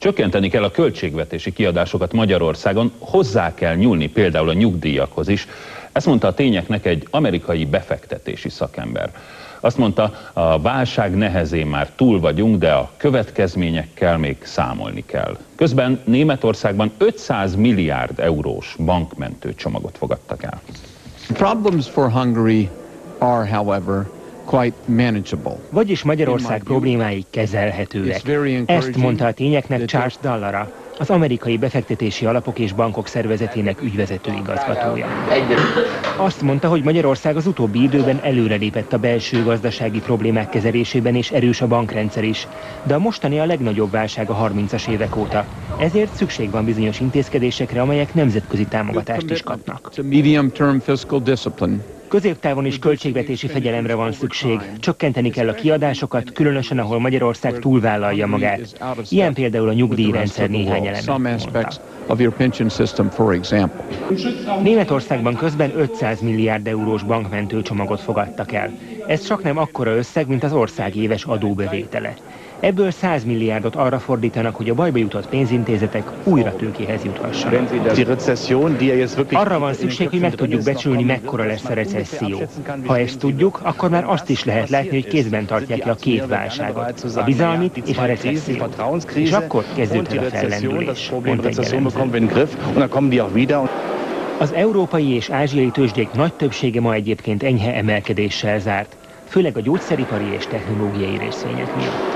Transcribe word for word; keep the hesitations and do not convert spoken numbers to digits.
Csökkenteni kell a költségvetési kiadásokat Magyarországon, hozzá kell nyúlni például a nyugdíjakhoz is. Ezt mondta a Tényeknek egy amerikai befektetési szakember. Azt mondta, a válság nehezén már túl vagyunk, de a következményekkel még számolni kell. Közben Németországban ötszáz milliárd eurós bankmentő csomagot fogadtak el. Problems for Hungary are, however, quite manageable. Vagyis Magyarország problémái kezelhetőek. Ezt mondta a Tényeknek Charles Dallara, az amerikai befektetési alapok és bankok szervezetének ügyvezető igazgatója. Azt mondta, hogy Magyarország az utóbbi időben előrelépett a belső gazdasági problémák kezelésében, és erős a bankrendszer is. De a mostani a legnagyobb válság a harmincas évek óta. Ezért szükség van bizonyos intézkedésekre, amelyek nemzetközi támogatást is kapnak. Középtávon is költségvetési fegyelemre van szükség. Csökkenteni kell a kiadásokat, különösen ahol Magyarország túlvállalja magát. Ilyen például a nyugdíjrendszer néhány eleme. Németországban közben ötszáz milliárd eurós bankmentő csomagot fogadtak el. Ez csak nem akkora összeg, mint az ország éves adóbevétele. Ebből száz milliárdot arra fordítanak, hogy a bajba jutott pénzintézetek újra tőkéhez juthassanak. Arra van szükség, hogy meg tudjuk becsülni, mekkora lesz a recesszió. Ha ezt tudjuk, akkor már azt is lehet látni, hogy kézben tartják le a két válságot, a bizalmit és a recessziót. És akkor kezdődhet a fellendülés, mondta egy elemző. Az európai és ázsiai tőzsdék nagy többsége ma egyébként enyhe emelkedéssel zárt, főleg a gyógyszeripari és technológiai részvények miatt.